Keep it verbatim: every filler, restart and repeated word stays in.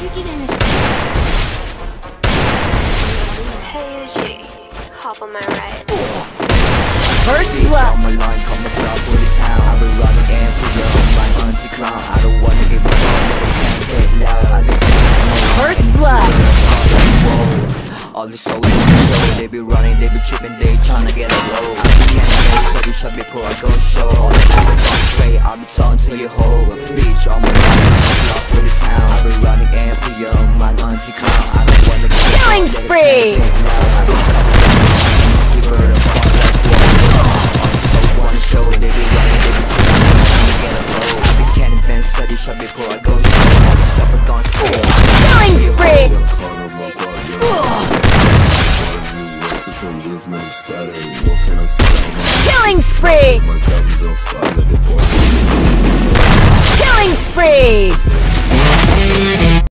Hey, G, hop on my ride. First blood. On my line, come the crowd for the town. I've been running and for your online auntie clown. I don't wanna give a fuck, but I can't get loud. I don't know. First blood. All these souls in the show, they be running, they be tripping, they tryna get a roll. I be can't get study shot before I go show. All the shit I got straight, I be talking to your hoe. Bitch, on my line, come the crowd for the town. I've been running and for your online auntie clown. I don't wanna give a fuck, Killing spree. Show, they be running, they be tripping, trying to get a roll. I be can't invent study shot before I go show. All this chopper guns full. Killing spree. Killing spree. Killing spree.